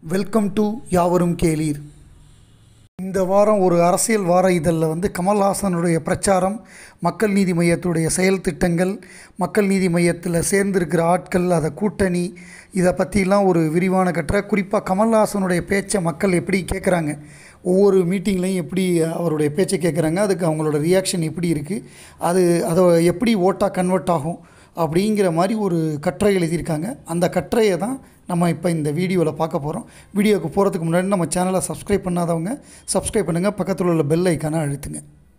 Welcome to யாவரும் கேளீர். இந்த வாரம் ஒரு அரசியல் வார இதழில் கமல்ஹாசனுடைய பிரச்சாரம், மக்கள் நீதி மையத்துடைய செயல் திட்டங்கள், மக்கள் நீதி மையத்தில் சேர்ந்திருக்கிற ஆட்கள், அதை கூட்டணி, இதை பற்றிலாம் ஒரு விரிவான கட்டுரை. குறிப்பாக கமல்ஹாசனுடைய பேச்சை மக்கள் எப்படி கேட்குறாங்க, ஒவ்வொரு மீட்டிங்லேயும் எப்படி அவருடைய பேச்சை கேட்குறாங்க, அதுக்கு அவங்களோட ரியாக்ஷன் எப்படி இருக்குது, அதை எப்படி ஓட்டாக கன்வெர்ட் ஆகும் அப்படிங்கிற மாதிரி ஒரு கட்டுரை எழுதியிருக்காங்க. அந்த கட்டுரையை தான் நம்ம இப்போ இந்த வீடியோவில் பார்க்க போகிறோம். வீடியோவுக்கு போகிறதுக்கு முன்னாடி நம்ம சேனலை சப்ஸ்கிரைப் பண்ணாதவங்க சப்ஸ்கிரைப் பண்ணுங்கள், பக்கத்தில் உள்ள பெல் ஐக்கானை அழுத்துங்க.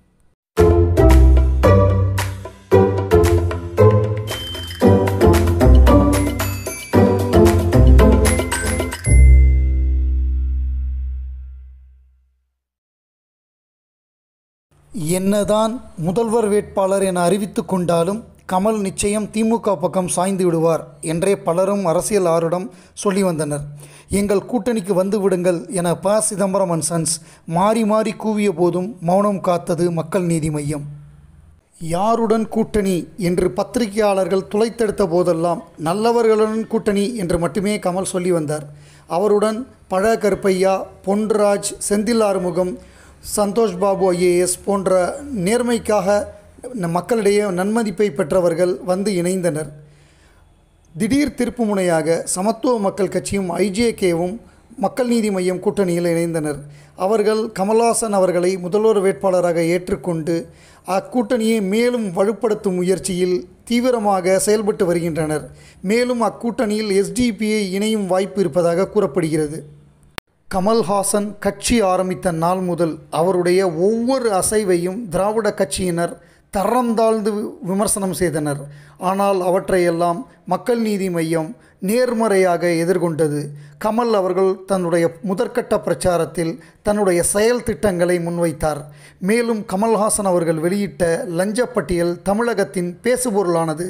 என்னதான் முதல்வர் வேட்பாளர் என அறிவித்து கொண்டாலும் கமல் நிச்சயம் திமுக பக்கம் சாய்ந்து விடுவார் என்றே பலரும் அரசியல் ஆருடம் சொல்லி வந்தனர். எங்கள் கூட்டணிக்கு வந்து விடுங்கள் என ப. சிதம்பரம் அண்ட் சன்ஸ் மாறி மாறி கூவிய போதும் மௌனம் காத்தது மக்கள் நீதி மையம். யாருடன் கூட்டணி என்று பத்திரிகையாளர்கள் துளைத்தெடுத்த போதெல்லாம் நல்லவர்களுடன் கூட்டணி என்று மட்டுமே கமல் சொல்லி வந்தார். அவருடன் பழ கருப்பையா, பொன்ராஜ், செந்தில் ஆறுமுகம், சந்தோஷ் பாபு IAS போன்ற நேர்மைக்காக மக்களிடையே நன்மதிப்பை பெற்றவர்கள் வந்து இணைந்தனர். திடீர் திருப்பு முனையாக சமத்துவ மக்கள் கட்சியும் IJKவும் மக்கள் நீதி மையம் கூட்டணியில் இணைந்தனர். அவர்கள் கமல்ஹாசன் அவர்களை முதல்வர் வேட்பாளராக ஏற்றுக்கொண்டு அக்கூட்டணியை மேலும் வலுப்படுத்தும் முயற்சியில் தீவிரமாக செயல்பட்டு வருகின்றனர். மேலும் அக்கூட்டணியில் SDPஐ இணையும் வாய்ப்பு இருப்பதாக கூறப்படுகிறது. கமல்ஹாசன் கட்சி ஆரம்பித்த நாள் முதல் அவருடைய ஒவ்வொரு அசைவையும் திராவிட கட்சியினர் தரம் தாழ்ந்து விமர்சனம் செய்தனர். ஆனால் அவற்றையெல்லாம் மக்கள் நீதி மையம் நேர்மறையாக எதிர்கொண்டது. கமல் அவர்கள் தன்னுடைய முதற்கட்ட பிரச்சாரத்தில் தன்னுடைய செயல் திட்டங்களை முன்வைத்தார். மேலும் கமல்ஹாசன் அவர்கள் வெளியிட்ட லஞ்சப்பட்டியல் தமிழகத்தின் பேசுபொருளானது.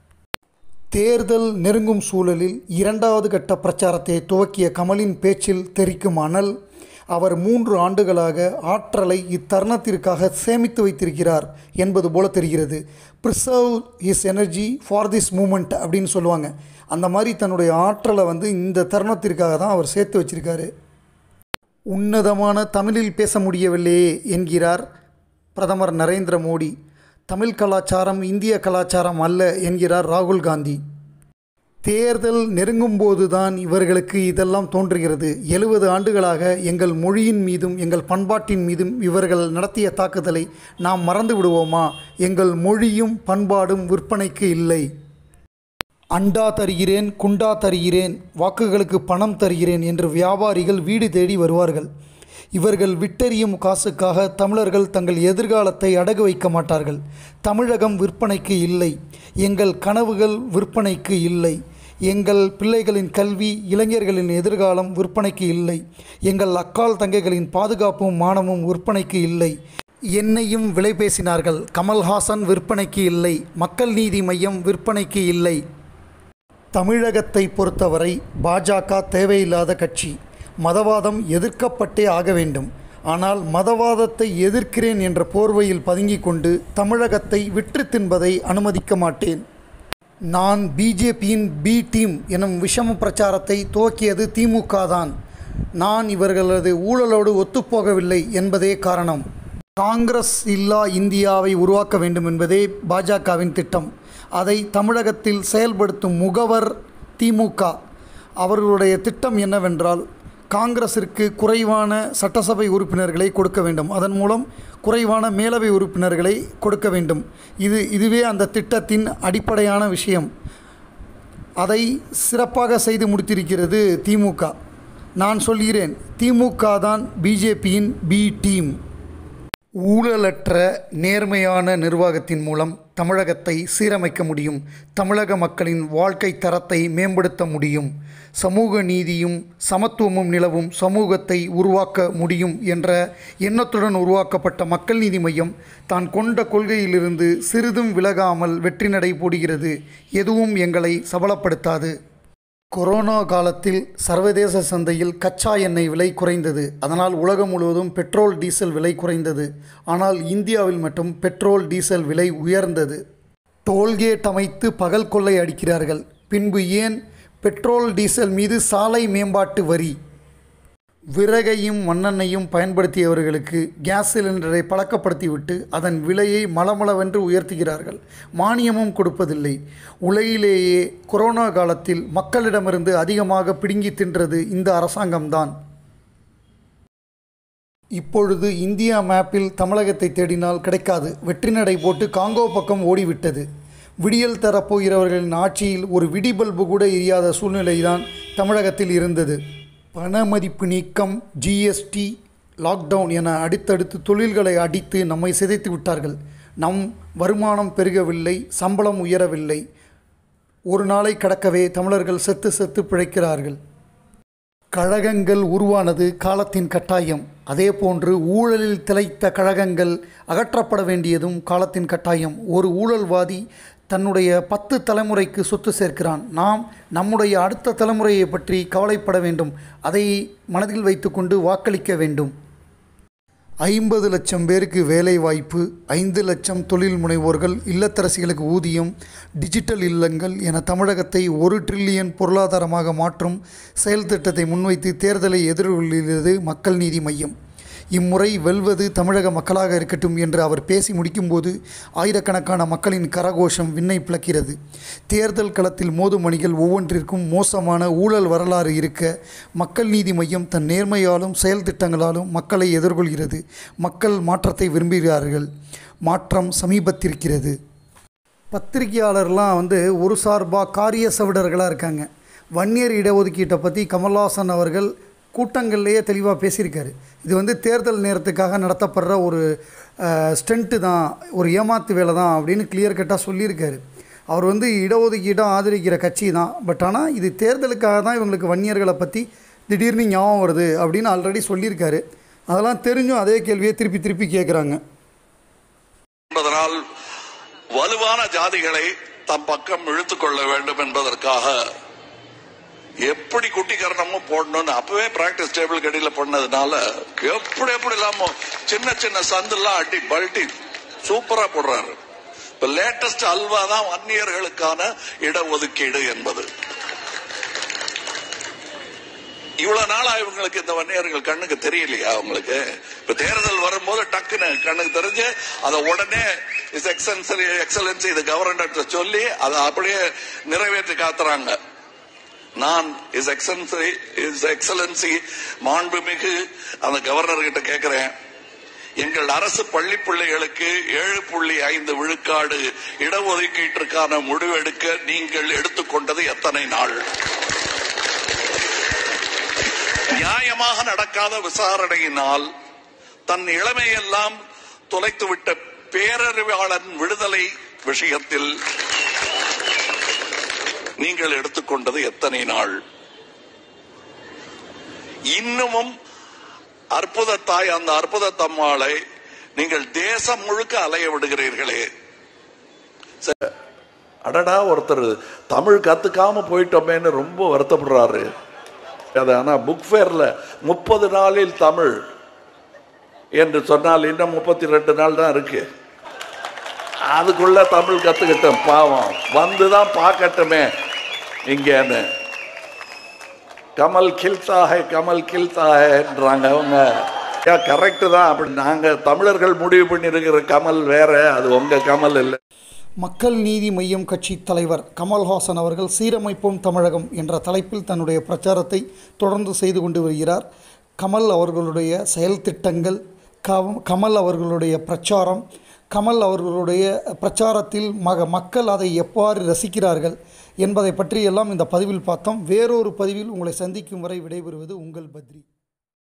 தேர்தல் நெருங்கும் சூழலில் இரண்டாவது கட்ட பிரச்சாரத்தை துவக்கிய கமலின் பேச்சில் தெரிக்கும் அனல், அவர் 3 ஆண்டுகளாக ஆற்றலை இத்தருணத்திற்காக சேமித்து வைத்திருக்கிறார் என்பது போல தெரிகிறது. Preserve his energy for this moment அப்படின்னு சொல்லுவாங்க. அந்த மாதிரி தன்னுடைய ஆற்றலை இந்த தருணத்திற்காக தான் அவர் சேர்த்து வச்சிருக்காரு. உன்னதமான தமிழில் பேச முடியவில்லையே என்கிறார் பிரதமர் நரேந்திர மோடி. தமிழ் கலாச்சாரம் இந்திய கலாச்சாரம் அல்ல என்கிறார் ராகுல் காந்தி. தேர்தல் நெருங்கும் போதுதான் இவர்களுக்கு இதெல்லாம் தோன்றுகிறது. 70 ஆண்டுகளாக எங்கள் மொழியின் மீதும் எங்கள் பண்பாட்டின் மீதும் இவர்கள் நடத்திய தாக்குதலை நாம் மறந்து விடுவோமா? எங்கள் மொழியும் பண்பாடும் விற்பனைக்கு இல்லை. அண்டா தருகிறேன், குண்டா தருகிறேன், வாக்குகளுக்கு பணம் தருகிறேன் என்று வியாபாரிகள் வீடு தேடி வருவார்கள். இவர்கள் விட்டெறியும் காசுக்காக தமிழர்கள் தங்கள் எதிர்காலத்தை அடகு வைக்க மாட்டார்கள். தமிழகம் விற்பனைக்கு இல்லை. எங்கள் கனவுகள் விற்பனைக்கு இல்லை. எங்கள் பிள்ளைகளின் கல்வி, இளைஞர்களின் எதிர்காலம் விற்பனைக்கு இல்லை. எங்கள் அக்கால் தங்கைகளின் பாதுகாப்பும் மானமும் விற்பனைக்கு இல்லை. என்னையும் விலை பேசினார்கள். கமல்ஹாசன் விற்பனைக்கு இல்லை. மக்கள் நீதி மையம் விற்பனைக்கு இல்லை. தமிழகத்தை பொறுத்தவரை பாஜக தேவையில்லாத கட்சி. மதவாதம் எதிர்க்கப்பட்டே ஆக வேண்டும். ஆனால் மதவாதத்தை எதிர்க்கிறேன் என்ற போர்வையில் பதுங்கிக் கொண்டு தமிழகத்தை விற்று தின்பதை அனுமதிக்க மாட்டேன். நான் பிஜேபியின் பி டீம் எனும் விஷம பிரச்சாரத்தை துவக்கியது திமுக தான். நான் இவர்களது ஊழலோடு ஒத்துப்போகவில்லை என்பதே காரணம். காங்கிரஸ் இல்லா இந்தியாவை உருவாக்க வேண்டும் என்பதே பாஜகவின் திட்டம். அதை தமிழகத்தில் செயல்படுத்தும் முகவர் திமுக. அவர்களுடைய திட்டம் என்னவென்றால், காங்கிரஸிற்கு குறைவான சட்டசபை உறுப்பினர்களை கொடுக்க வேண்டும். அதன் மூலம் குறைவான மேலவை உறுப்பினர்களை கொடுக்க வேண்டும். இதுவே அந்த திட்டத்தின் அடிப்படையான விஷயம். அதை சிறப்பாக செய்து முடித்திருக்கிறது திமுக. நான் சொல்கிறேன், திமுக தான் பிஜேபியின் பி டீம். ஊழலற்ற நேர்மையான நிர்வாகத்தின் மூலம் தமிழகத்தை சீரமைக்க முடியும். தமிழக மக்களின் வாழ்க்கை தரத்தை மேம்படுத்த முடியும். சமூக நீதியும் சமத்துவமும் நிலவும் சமூகத்தை உருவாக்க முடியும் என்ற எண்ணத்துடன் உருவாக்கப்பட்ட மக்கள் நீதி மையம் தான் கொண்ட கொள்கையிலிருந்து சிறிதும் விலகாமல் வெற்றி நடை போடுகிறது. எதுவும் எங்களை சபலப்படுத்தாது. கொரோனா காலத்தில் சர்வதேச சந்தையில் கச்சா எண்ணெய் விலை குறைந்தது. அதனால் உலகம் முழுவதும் பெட்ரோல் டீசல் விலை குறைந்தது. ஆனால் இந்தியாவில் மட்டும் பெட்ரோல் டீசல் விலை உயர்ந்தது. டோல்கேட் அமைத்து பகல் கொள்ளை அடிக்கிறார்கள். பின்பு ஏன் பெட்ரோல் டீசல் மீது சாலை மேம்பாட்டு வரி விறகையும் மண்ணெண்ணையும் பயன்படுத்தியவர்களுக்கு கேஸ் சிலிண்டரை பழக்கப்படுத்திவிட்டு அதன் விலையை மளமளவென்று உயர்த்துகிறார்கள். மானியமும் கொடுப்பதில்லை. உலகிலேயே கொரோனா காலத்தில் மக்களிடமிருந்து அதிகமாக பிடுங்கி தின்றது இந்த அரசாங்கம்தான். இப்பொழுது இந்தியா மேப்பில் தமிழகத்தை தேடினால் கிடைக்காது. வெற்றி நடை போட்டு காங்கோ பக்கம் ஓடிவிட்டது. விடியல் தரப்போகிறவர்களின் ஆட்சியில் ஒரு விடிபல்பு கூட எரியாத சூழ்நிலைதான் தமிழகத்தில் இருந்தது. பணமதிப்பு நீக்கம், ஜிஎஸ்டி, லாக்டவுன் என அடுத்தடுத்து தொழில்களை அடித்து நம்மை சிதைத்து விட்டார்கள். நம் வருமானம் பெருகவில்லை, சம்பளம் உயரவில்லை. ஒரு நாளை கடக்கவே தமிழர்கள் செத்து செத்து பிழைக்கிறார்கள். கழகங்கள் உருவானது காலத்தின் கட்டாயம். அதேபோன்று ஊழலில் திளைத்த கழகங்கள் அகற்றப்பட வேண்டியதும் காலத்தின் கட்டாயம். ஒரு ஊழல்வாதி தன்னுடைய 10 தலைமுறைக்கு சொத்து சேர்க்கிறான். நாம் நம்முடைய அடுத்த தலைமுறையை பற்றி கவலைப்பட வேண்டும். அதை மனதில் வைத்துக்கொண்டு வாக்களிக்க வேண்டும். 50 லட்சம் பேருக்கு வேலை வாய்ப்பு, 5 லட்சம் தொழில் முனைவோர்கள், இல்லத்தரசிகளுக்கு ஊதியம், டிஜிட்டல் இல்லங்கள் என தமிழகத்தை 1 டிரில்லியன் பொருளாதாரமாக மாற்றும் செயல் திட்டத்தை முன்வைத்து தேர்தலை எதிர்கொள்கிறது மக்கள் நீதி மையம். இம்முறை வெல்வது தமிழக மக்களாக இருக்கட்டும் என்று அவர் பேசி முடிக்கும்போது ஆயிரக்கணக்கான மக்களின் கரகோஷம் விண்ணை பிளக்கிறது. தேர்தல் களத்தில் மோதும் அணிகள் ஒவ்வொன்றிற்கும் மோசமான ஊழல் வரலாறு இருக்க மக்கள் நீதி மையம் தன் நேர்மையாலும் செயல் திட்டங்களாலும் மக்களை எதிர்கொள்கிறது. மக்கள் மாற்றத்தை விரும்புகிறார்கள். மாற்றம் சமீபத்திருக்கிறது. பத்திரிகையாளர்லாம் ஒரு சார்பாக காரிய சவிடர்களாக இருக்காங்க. வன்னியர் இடஒதுக்கீட்டை பற்றி கமல்ஹாசன் அவர்கள் கூட்டங்கள்லேயே தெளிவாக பேசியிருக்காரு. இது தேர்தல் நேரத்துக்காக நடத்தப்படுற ஒரு ஸ்டண்ட்டு தான், ஒரு ஏமாத்து வேலை தான் அப்படின்னு கிளியர் கட்டாக சொல்லியிருக்காரு. அவர் இடஒதுக்கீட்டை ஆதரிக்கிற கட்சி தான். பட் ஆனால் இது தேர்தலுக்காக தான் இவங்களுக்கு வன்னியர்களை பற்றி திடீர்னு ஞாபகம் வருது அப்படின்னு ஆல்ரெடி சொல்லியிருக்காரு. அதெல்லாம் தெரிஞ்சும் அதே கேள்வியை திருப்பி திருப்பி கேட்குறாங்க. என்பதனால் வலுவான ஜாதிகளை தம் பக்கம் இழுத்துக்கொள்ள வேண்டும் என்பதற்காக எப்படி குட்டிகரணமும் போடணும்னு அப்பவே பிராக்டிஸ் டேபிள் கடியில பண்ணதுனால எப்படி இல்லாம சின்ன சின்ன சந்தெல்லாம் அடி பல்ட்டி சூப்பரா போடுறாரு. இப்ப லேட்டஸ்ட் அல்வா தான் வன்னியர்களுக்கான இடஒதுக்கீடு என்பது. இவ்வளவு நாளா இவங்களுக்கு இந்த வன்னியர்கள் கண்ணுக்கு தெரியலையா? அவங்களுக்கு இப்ப தேர்தல் வரும்போது டக்குன்னு கண்ணுக்கு தெரிஞ்சு அதை உடனே எக்ஸலன்சி இது கவர்னர் சொல்லி அதை அப்படியே நிறைவேற்றி காத்துறாங்க. நான் இஸ் எக்ஸலன்சி மாண்புமிகு அந்த கவர்னர் கிட்ட கேட்கிறேன், எங்கள் அரசு பள்ளி பிள்ளைகளுக்கு 7.5 விழுக்காடு இடஒதுக்கீட்டிற்கான முடிவெடுக்க நீங்கள் எடுத்துக்கொண்டது எத்தனை நாள்? நியாயமாக நடக்காத விசாரணையினால் தன் இளமையெல்லாம் தொலைத்துவிட்ட பேரறிவாளன் விடுதலை விஷயத்தில் நீங்கள் எடுத்துக்கொண்டது எத்தனை நாள்? இன்னமும் அற்புத தாய் அந்த அற்புத தம்மாளை நீங்கள் தேசம் முழுக்க அலைய விடுகிறீர்களே. அடடா, ஒருத்தர் தமிழ் கத்துக்காம போயிட்டோமேன்னு ரொம்ப வருத்தப்படுறாரு. ஆனா புக் ஃபேர்ல 30 நாளில் தமிழ் என்று சொன்னால் இன்னும் 32 நாள் தான் இருக்கு. அதுக்குள்ள தமிழ் கத்துக்கிட்டோம். பாவம் வந்துதான் பார்க்கட்டுமே இங்கன்னு. கமல் கில்தாஹேன்றாங்க அவங்க. கரெக்டு தான். அப்படி நாங்க தமிழர்கள் முடிவு பண்ணி இருக்கிற கமல் வேற, அது உங்க கமல் இல்லை. மக்கள் நீதி மையம் கட்சி தலைவர் கமல்ஹாசன் அவர்கள் சீரமைப்போம் தமிழகம் என்ற தலைப்பில் தன்னுடைய பிரச்சாரத்தை தொடர்ந்து செய்து கொண்டு வருகிறார். கமல் அவர்களுடைய செயல் திட்டங்கள், கமல் அவர்களுடைய பிரச்சாரம், கமல் அவர்களுடைய பிரச்சாரத்தில் மக்கள் அதை எவ்வாறு ரசிக்கிறார்கள் என்பதை பற்றியெல்லாம் இந்த பதிவில் பார்த்தோம். வேறொரு பதிவில் உங்களை சந்திக்கும் வரை விடைபெறுவது உங்கள் பத்ரி.